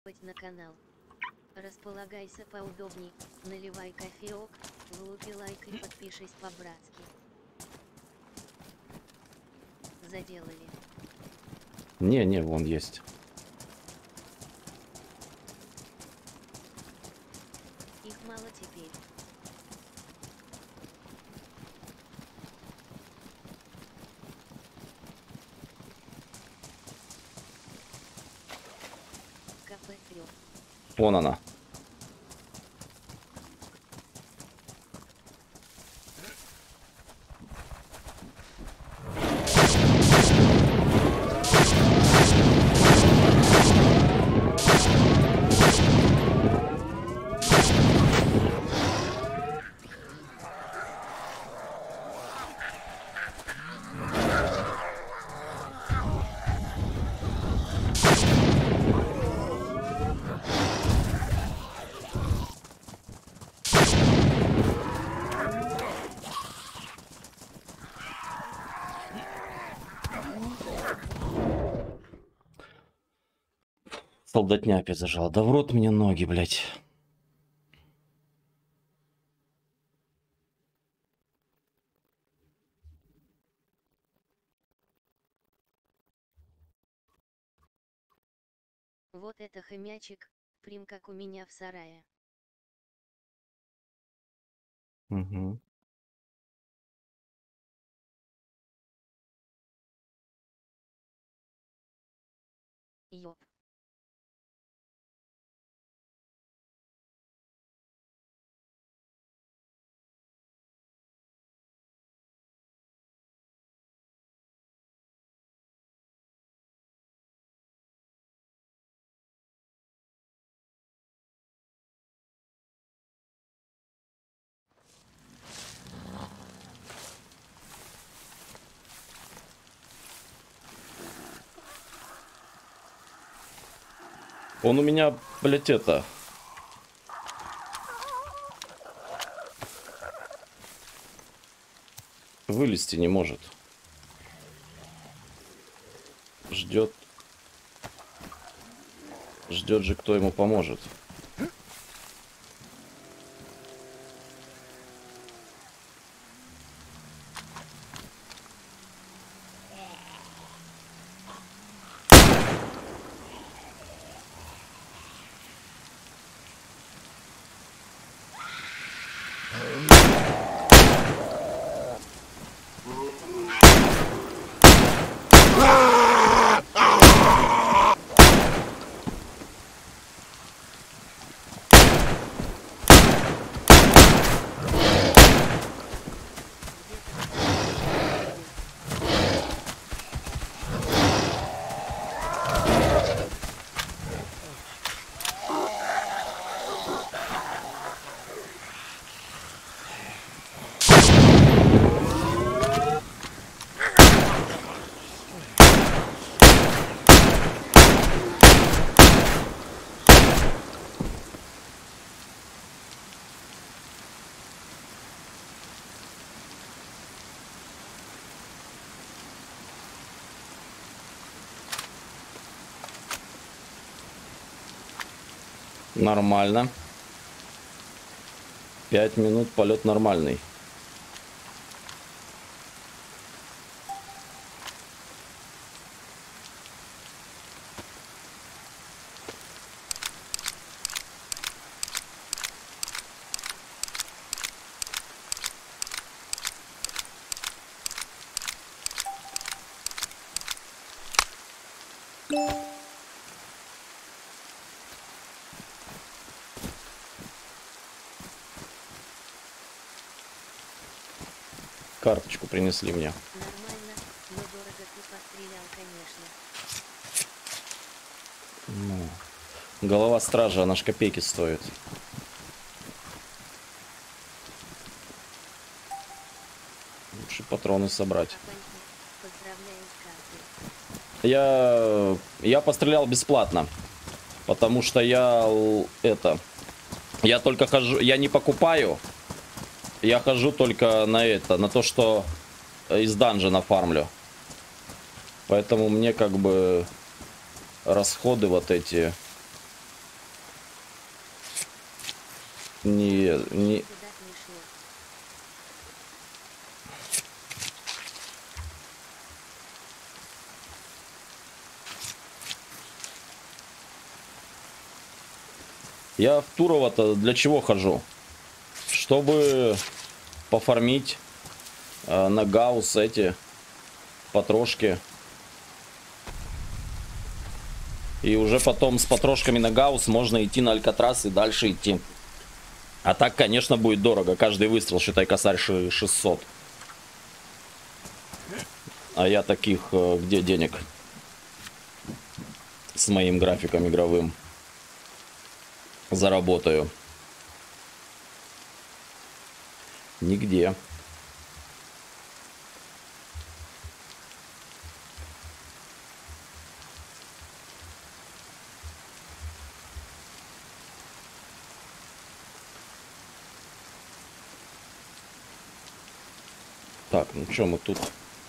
На канал. Располагайся поудобней, наливай кофеек, влупи лайк и подпишись по-братски. Заделали. Не, вон есть. Их мало теперь. КП-3. Вон она. Солдатня опять зажала. Да в рот мне ноги, блядь. Вот это хомячек, прям как у меня в сарае. Угу. Ёп. Он у меня, блядь, это... Вылезти не может. Ждет. Ждет же, кто ему поможет. Нормально. 5 минут, полет нормальный. Карточку принесли мне. Нормально, но дорого ты пострелял, конечно. Ну, голова стража, она ж копейки стоит. Лучше патроны собрать. Поздравляю с картой. Я пострелял бесплатно. Потому что я только хожу, я не покупаю. Я хожу только на то, что из данжена фармлю. Поэтому мне как бы расходы вот эти не... Сюда смешно. Я в Турово-то для чего хожу? Чтобы пофармить на гаусс эти потрошки. И уже потом с потрошками на гаусс можно идти на Алькатрас и дальше идти. А так, конечно, будет дорого. Каждый выстрел, считай, косарь 600. А я таких где денег? С моим графиком игровым заработаю. Нигде. Так, ну что мы тут?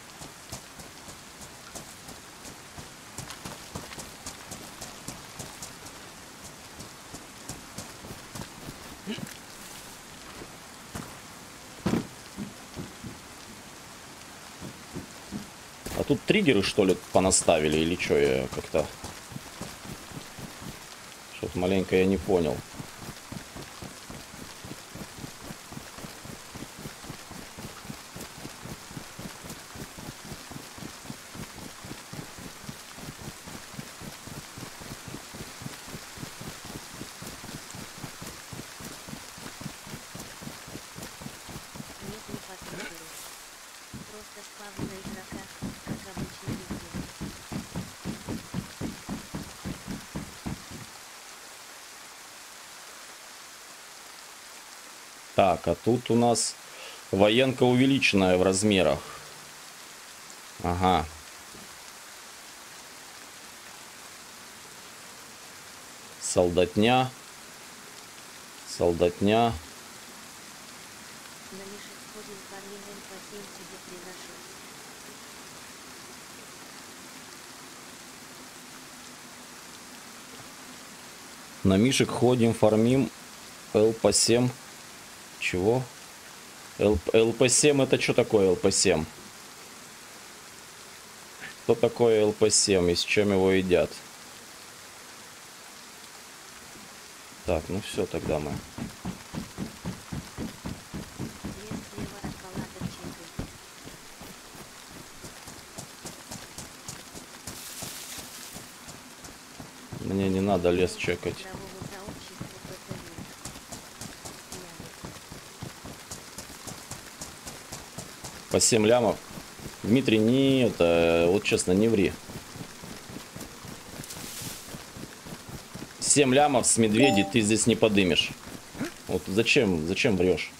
А тут триггеры, что ли, понаставили или что? Я как-то... Что-то маленько я не понял. Нет, не посмотрю. Просто спавн на игрока, как обычно везде. Так, а тут у нас военка увеличенная в размерах. Ага. Солдатня. Солдатня. На мишек ходим фармингом по 7 тебе приношу. На мишек ходим, фармим. ЛП-7. Чего? ЛП-7 это что такое ЛП-7? Что такое ЛП-7 и с чем его едят? Так, ну все, тогда мы. Лес слева от палаток чекай. Мне не надо лес чекать. Игровому сообществу ПТУ. По 7 лямов. Дмитрий, не это, вот честно, не ври. 7 лямов с медведей ты здесь не подымешь. Вот зачем врешь?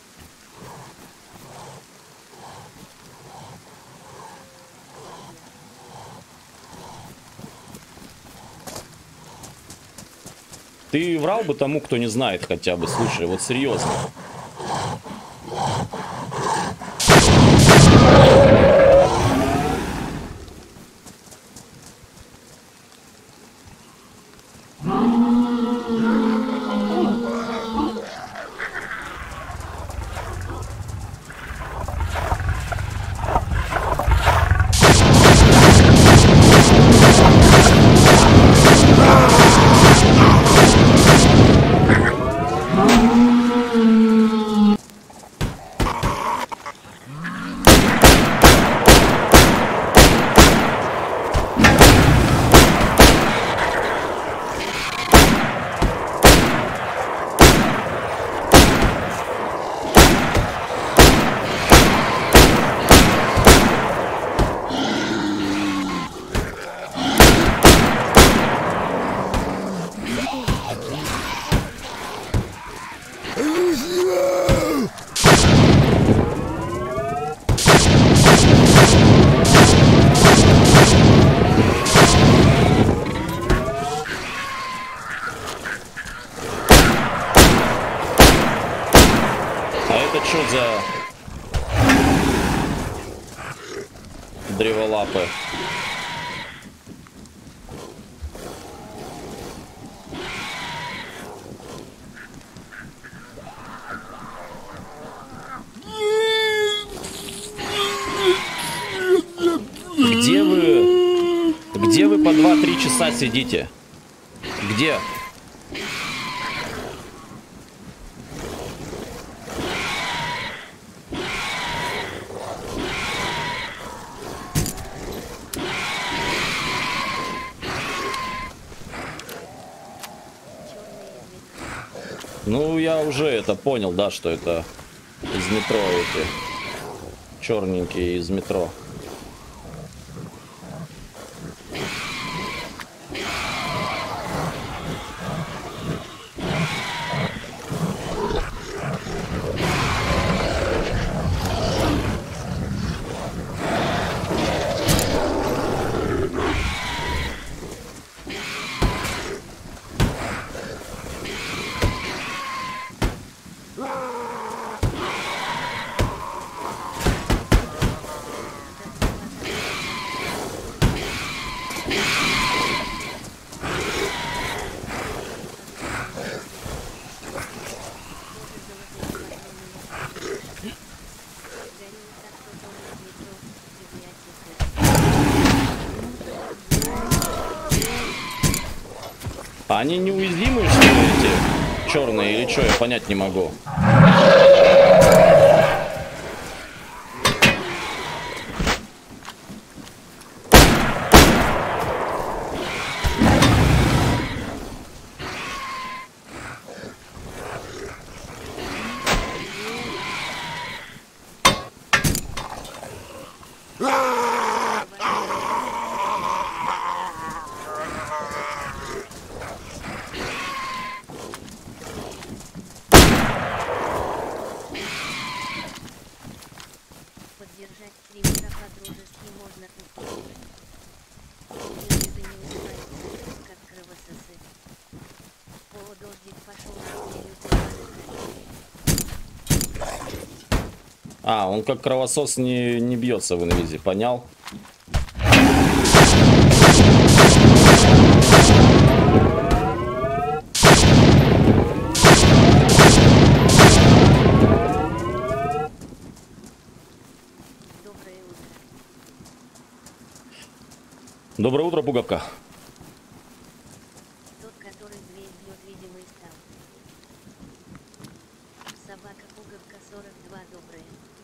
Ты врал бы тому, кто не знает хотя бы, слушай, вот серьезно. Это что за древолапы? 2-3 часа сидите. Где? Ну, я уже это понял, да, что это из метро эти. Черненькие из метро. А они неуязвимые, что ли, эти черные, или что, я понять не могу. Поддержать стримера по-дружески можно тут. Если ты не убиваешься, как кровососы. О, дождик пошел, А, он как кровосос не бьется в инвизе, понял? Доброе утро, Пуговка. Тот, который дверь бьет, видимый стал. Собака Пуговка 42 добрая.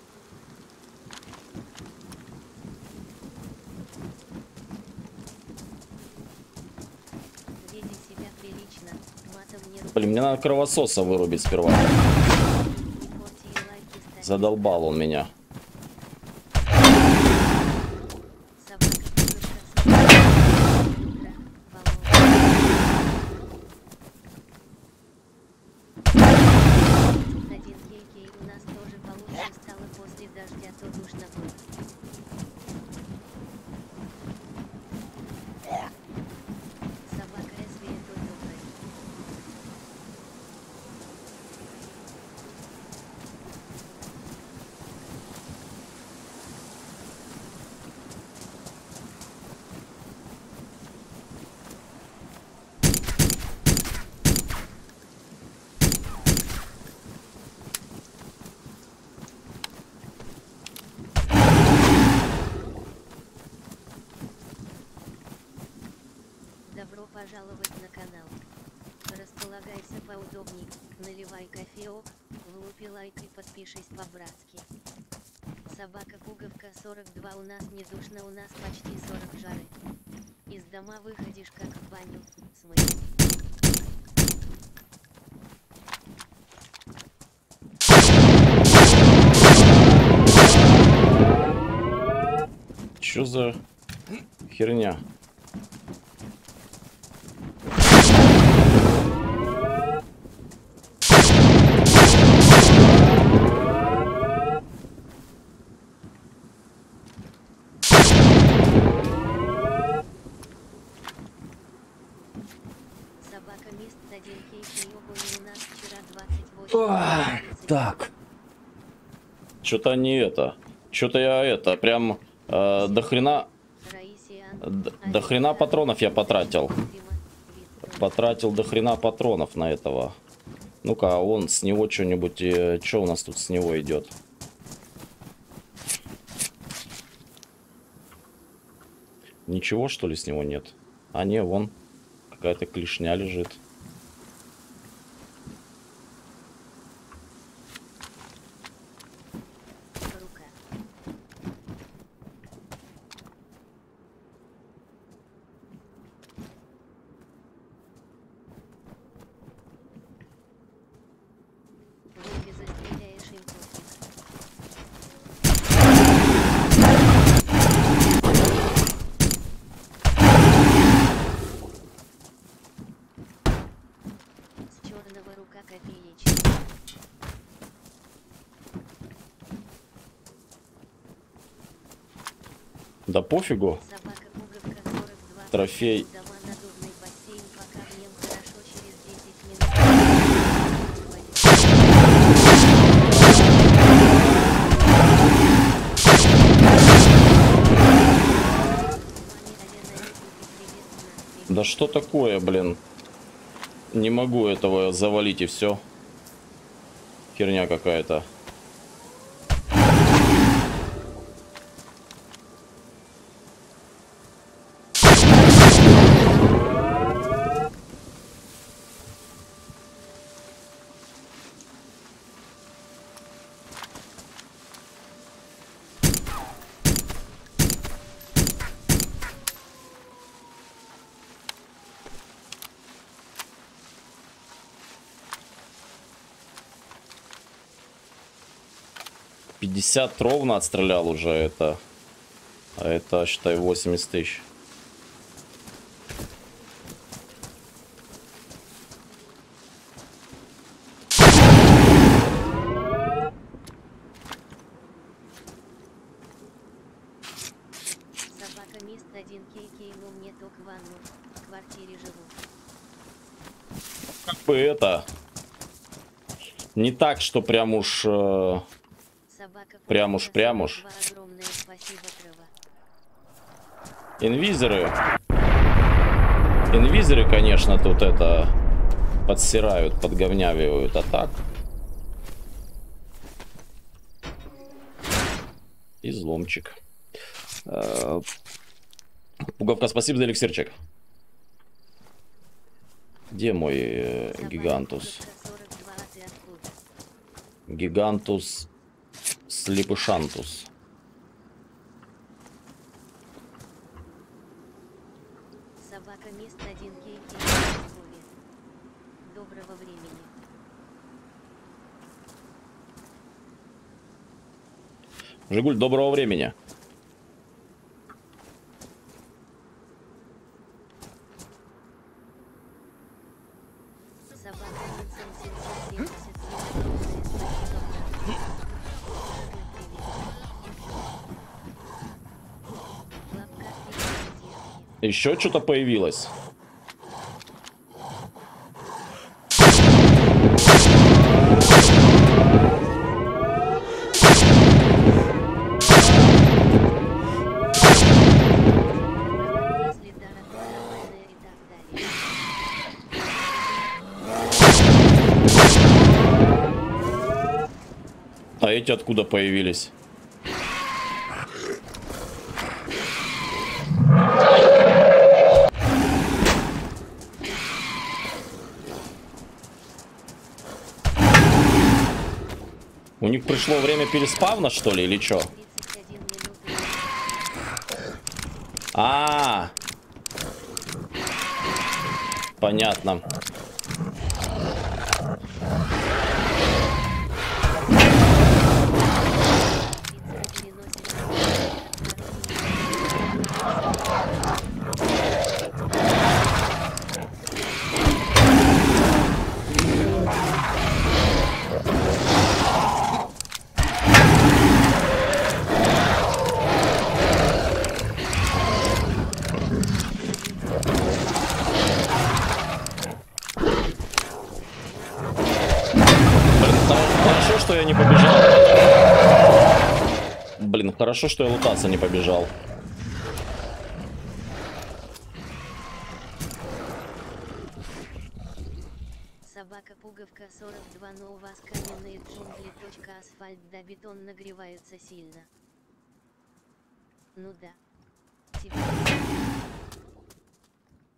Веди себя прилично, матом не ругай. Блин, мне надо кровососа вырубить сперва. Задолбал он меня. Добро пожаловать на канал. Располагайся поудобней, наливай кофеек, влупи лайк и подпишись по-братски. Собака Пуговка 42, у нас не душно, у нас почти 40 жары. Из дома выходишь как в баню, смыть. Чё за херня? Собака Мист 1 кейки у нас вчера 28. Так. Что-то не это. Что-то я это прям до хрена патронов я потратил. Потратил до хрена патронов на этого. Ну-ка, он с него что-нибудь. Что у нас тут с него идет? Ничего, что ли, с него нет? А не, вон какая-то клешня лежит. Рука. Руки застреляешь им пофиг. С черного рука копеечка. Да пофигу. Собака пуговка 42. Трофей. Дома надувный бассейн, пока в нем хорошо, через 10 минут. Да что такое, блин? Не могу этого завалить и все. Херня какая-то. Ровно отстрелял уже это. А это, считай, 80 тысяч. Собака мист 1 кейкей, но мне только ванну. В квартире живу. Как бы это... Не так, что прям уж... Собака Прям уж. Огромное спасибо, Трава. Инвизоры, конечно, тут это... Подсирают, подговнявивают, а так... Изломчик. Пуговка, спасибо за эликсирчик. Где мой гигантус? Гигантус слепышантус. Собака мист 1 кейки. Доброго времени. Жигуль, доброго времени. Собака Винсент 777. Еще что-то появилось. А эти откуда появились? У них пришло время переспавна, что ли, или что? А, понятно. Хорошо, что я не побежал. Блин, хорошо, что я лутаться не побежал. Собака-пуговка 42, но у вас каменные джунгли. Асфальт да бетон нагреваются сильно. Ну да. Тебе...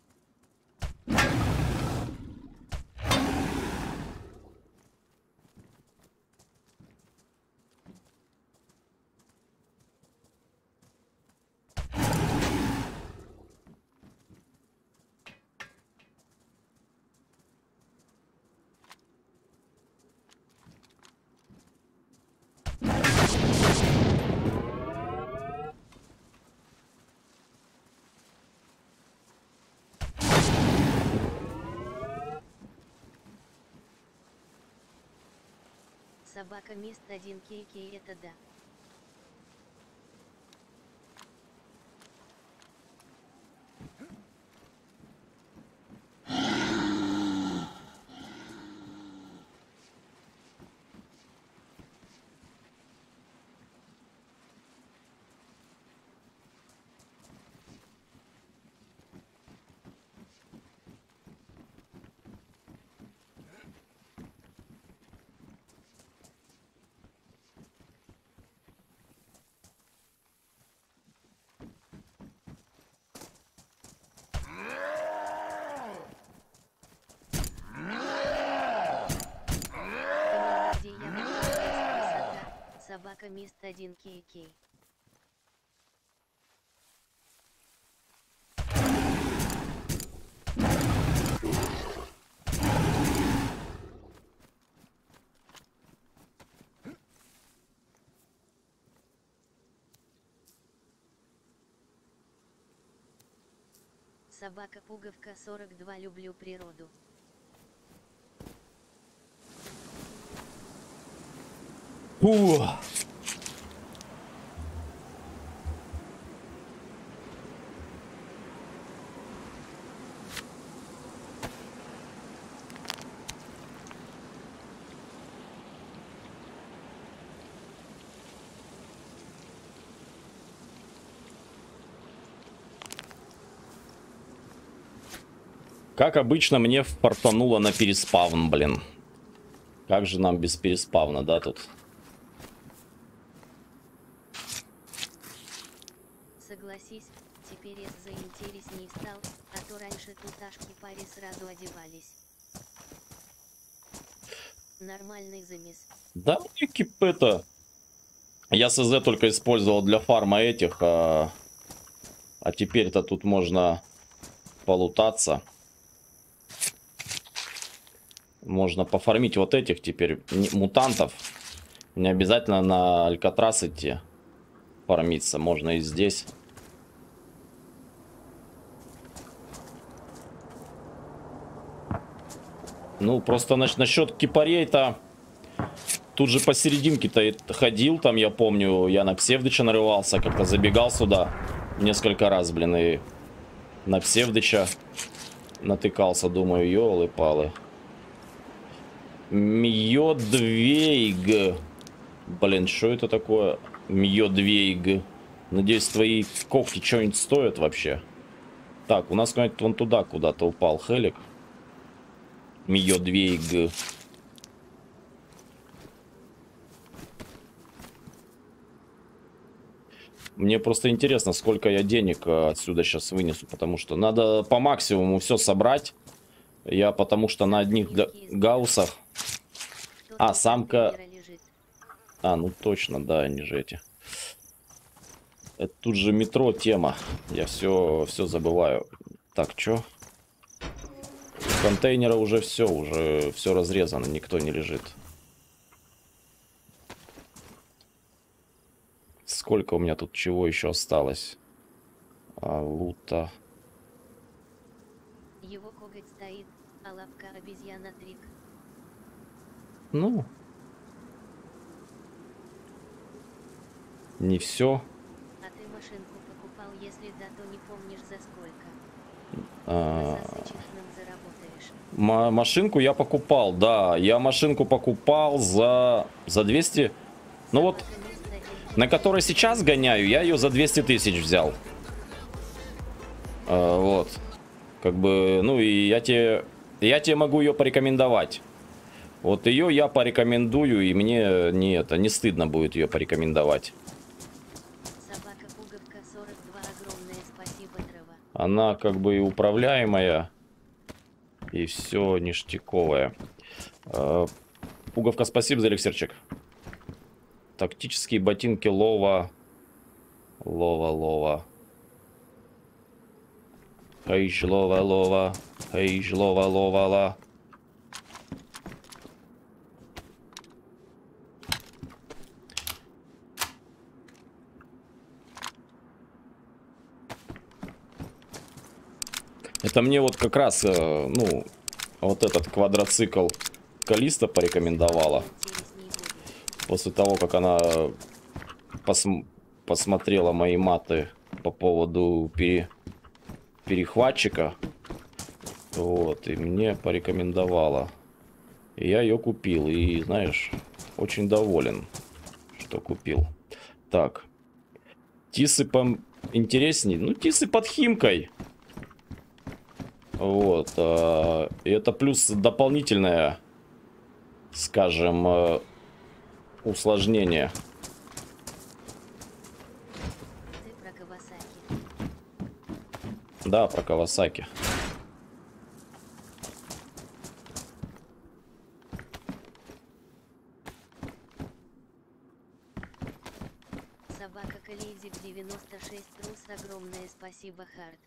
Собака Мист 1 кейки, это да. Где я высота, собака Мист 1 кейки. Собака Пуговка 42, люблю природу. Как обычно, мне фартануло на переспавн, блин. Как же нам без переспавна, да, тут? Согласись, теперь я заинтересней стал, а то раньше тут ашки паре сразу одевались. Нормальный замес. Да, это... Я СЗ только использовал для фарма этих, а теперь-то тут можно полутаться. Можно пофармить вот этих теперь мутантов. Не обязательно на Алькатрас идти фармиться, можно и здесь. Ну, просто насчет кипарей-то... Тут же посерединке-то ходил, там, я помню, я на Псевдыча нарывался, как-то забегал сюда несколько раз, блин, и на Псевдыча натыкался, думаю, ёлы-палы. Мьёдвейг. Блин, что это такое? Мьёдвейг. Надеюсь, твои когти что-нибудь стоят вообще. Так, у нас куда-нибудь вон туда куда-то упал Хелик. Мьёдвейг. Мне просто интересно, сколько я денег отсюда сейчас вынесу, потому что надо по максимуму все собрать. Я потому что на одних гаусах... А, самка... А, ну точно, да, они же эти. Это тут же метро тема. Я все забываю. Так, чё? С контейнера уже все разрезано, никто не лежит. Сколько у меня тут чего еще осталось? Лута. Его коготь стоит, а лапка обезьяна трик. Ну. Не все. А ты машинку покупал, если да, то не помнишь за сколько. На сосычках заработаешь. Машинку я покупал, да. Я машинку покупал за 200. Ну вот, на которой сейчас гоняю, я ее за 200 тысяч взял. Вот. Как бы, ну и я тебе могу ее порекомендовать. Вот ее я порекомендую, и мне не стыдно будет ее порекомендовать. Собака Пуговка 42, огромное спасибо, трава. Она как бы и управляемая, и все ништяковое. Пуговка, спасибо за эликсирчик. Тактические ботинки Лова. Лова. Хейж, Лова. Хейж, Лова. Это мне вот как раз, ну, вот этот квадроцикл Калиста порекомендовала. После того, как она посмотрела мои маты по поводу перехватчика. Вот, и мне порекомендовала. И я ее купил. И, знаешь, очень доволен, что купил. Так. Тисы поинтересней. Ну, тисы под Химкой. Вот. И это плюс дополнительное, скажем, усложнение. Ты про Кавасаки. Да, про Кавасаки. Собака Колейзик 96 трус, огромное спасибо, Хард.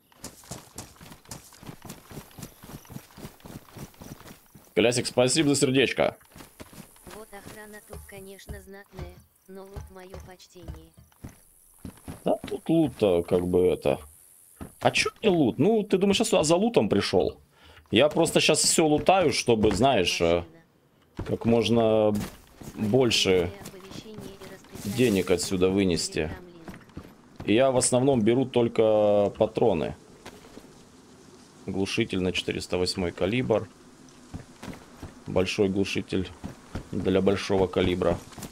Колясик, спасибо за сердечко. Вот охрана тут, конечно, знатная, но лут мое почтение. Да, тут лут-то как бы это... А чё не лут? Ну, ты думаешь, я сюда за лутом пришел? Я просто сейчас все лутаю, чтобы, знаешь, как можно больше денег отсюда вынести. И я в основном беру только патроны. Глушитель на 408 калибр. Большой глушитель для большого калибра.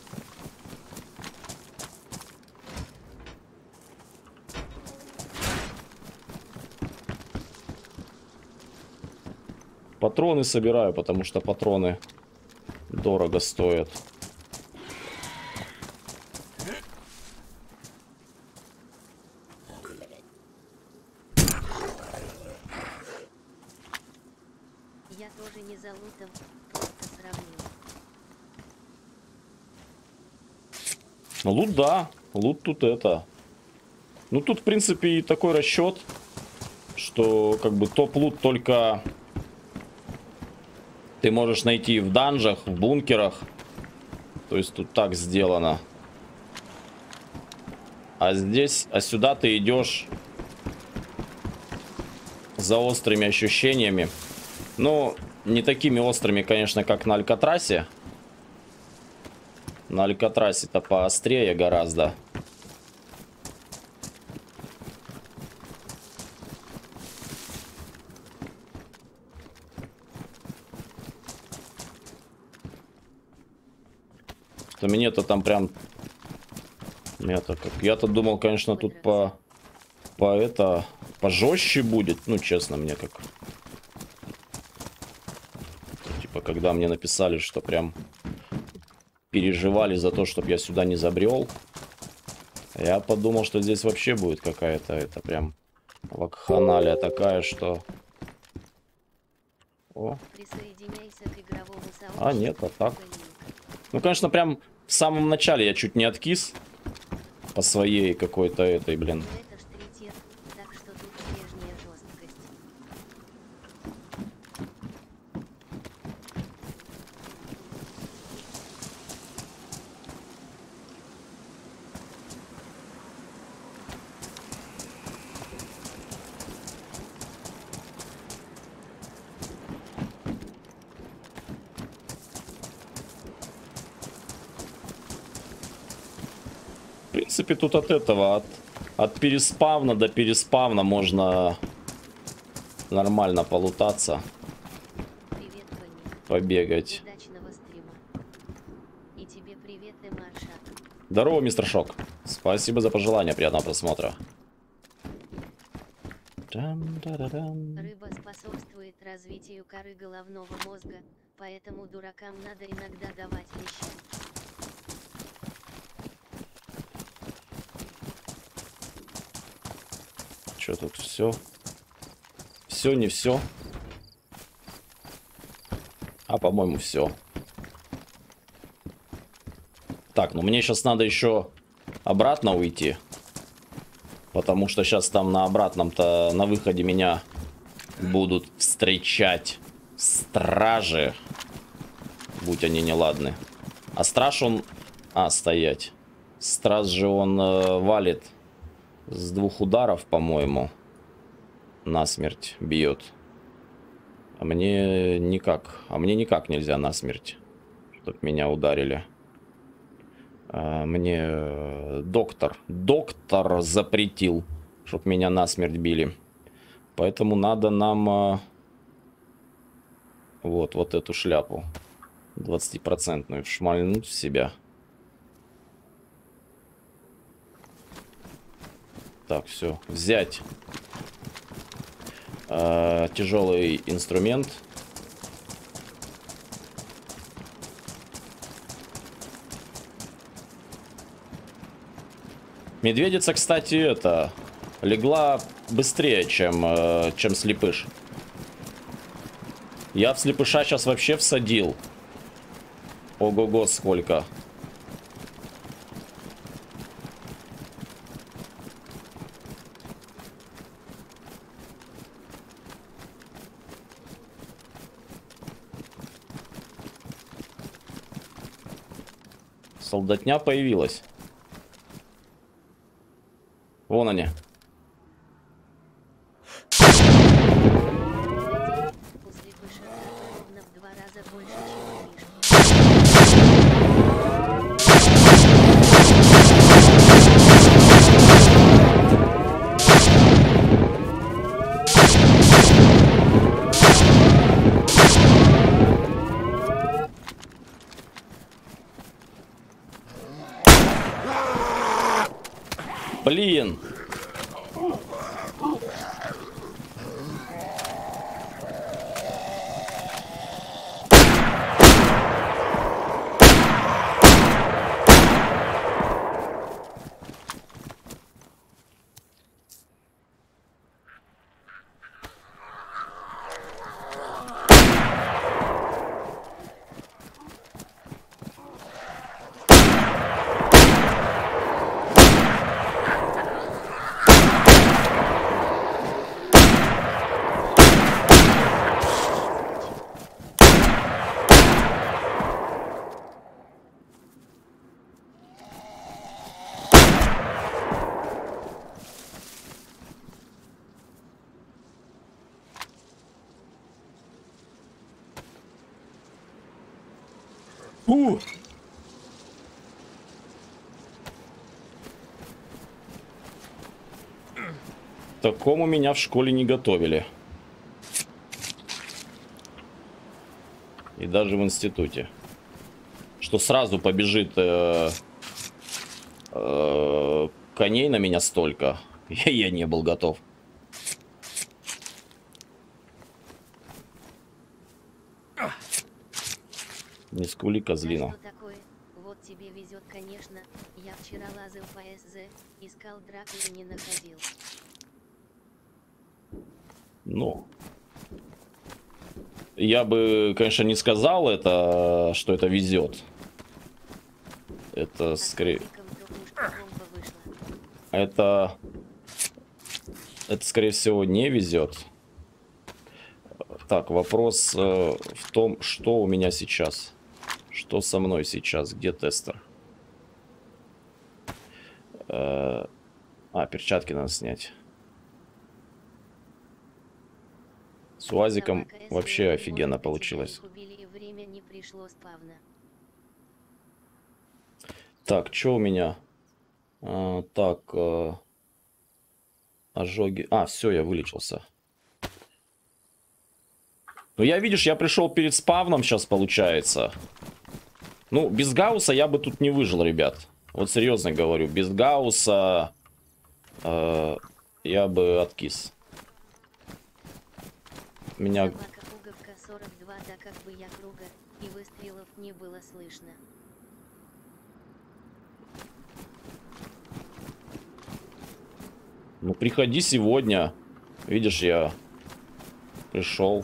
Патроны собираю, потому что патроны дорого стоят. Я тоже не за лутом, просто сравнил. Ну, лут, да. Лут тут это. Ну, тут, в принципе, и такой расчет, что, как бы, топ-лут только ты можешь найти в данжах, в бункерах. То есть тут так сделано. А здесь, а сюда ты идешь за острыми ощущениями. Ну, не такими острыми, конечно, как на Алькатрасе. На Алькатрасе-то поострее гораздо. Что мне-то там прям... Я-то думал, конечно, тут пожестче будет. Ну, честно, мне как... Типа, когда мне написали, что прям переживали за то, чтобы я сюда не забрел, я подумал, что здесь вообще будет какая-то, это прям вакханалия такая, что... О. Присоединяйся к игровому сообществу. А, нет, а так. Ну, конечно, прям в самом начале я чуть не откис по своей какой-то этой, блин. Это ж третья, так что тут прежняя жесткость. В принципе, тут от этого, от переспавна до переспавна можно нормально полутаться, Привет, Ваня. побегать. Удачного стрима. И тебе привет, Маршак. Здорово, мистер Шок. Спасибо за пожелание, приятного просмотра. Рыба способствует развитию коры головного мозга, поэтому дуракам надо иногда давать леща. Что тут все? Все, не все. А, по-моему, все. Так, ну мне сейчас надо еще обратно уйти. Потому что сейчас там на обратном-то, на выходе меня будут встречать стражи. Будь они неладны. А страж он... А, стоять. Страж же он валит с 2 ударов, по-моему. Насмерть бьет. А мне никак. А мне никак нельзя насмерть. Чтоб меня ударили. Мне доктор запретил, чтоб меня насмерть били. Поэтому надо нам вот эту шляпу 20% вшмальнуть в себя. Так, все, взять тяжелый инструмент. Медведица, кстати, легла быстрее, чем слепыш. Я в слепыша сейчас вообще всадил. Ого-го, сколько. Солдатня появилась. Вон они. У слепыша ровно в 2 раза больше, чем у Мишки. Блин. Такому меня в школе не готовили. И даже в институте. Что сразу побежит коней на меня столько. Я не был готов. Не скули, козлина. Что такое? Вот тебе везет, конечно. Я вчера лазил по СЗ, искал драку и не находил. Ну, я бы, конечно, не сказал это, что это везет. Это скорее... Это, скорее всего, не везет. Так, вопрос в том, что у меня сейчас. Что со мной сейчас? Где тестер? Перчатки надо снять. С УАЗиком вообще офигенно получилось. Так, что у меня? Ожоги. Все, я вылечился. Ну, видишь, я пришел перед спавном сейчас, получается. Ну, без Гаусса я бы тут не выжил, ребят. Вот серьезно говорю, без Гаусса я бы откис. Меня... Собака пуговка 42, да как бы я круга, и выстрелов не было слышно. Ну, приходи сегодня. Видишь, я пришел.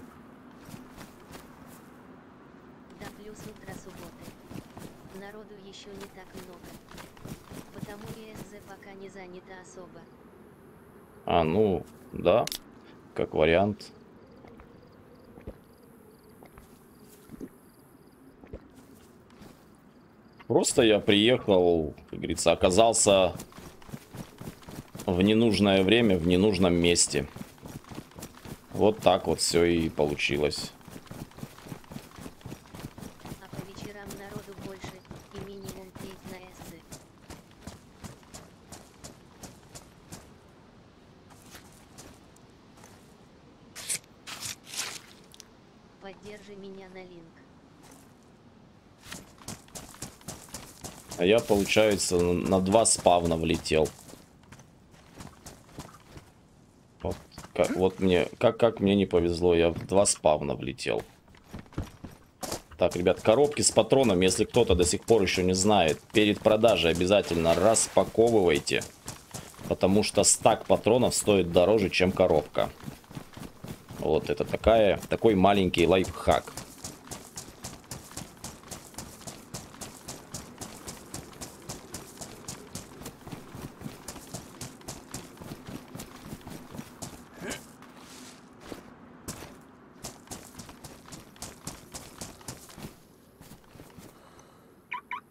Да плюс утро субботы. Народу еще не так много. Потому и СЗ пока не занято особо. Ну, да. Как вариант. Просто я приехал, как говорится, оказался в ненужное время, в ненужном месте. Вот так вот все и получилось. А по вечерам народу больше, и минимум треть на СЗ. меня на линк. А я, получается, на 2 спавна влетел. Вот, вот мне, как мне не повезло, я в 2 спавна влетел. Так, ребят, коробки с патроном, если кто-то до сих пор еще не знает, перед продажей обязательно распаковывайте. Потому что стак патронов стоит дороже, чем коробка. Вот это такой маленький лайфхак.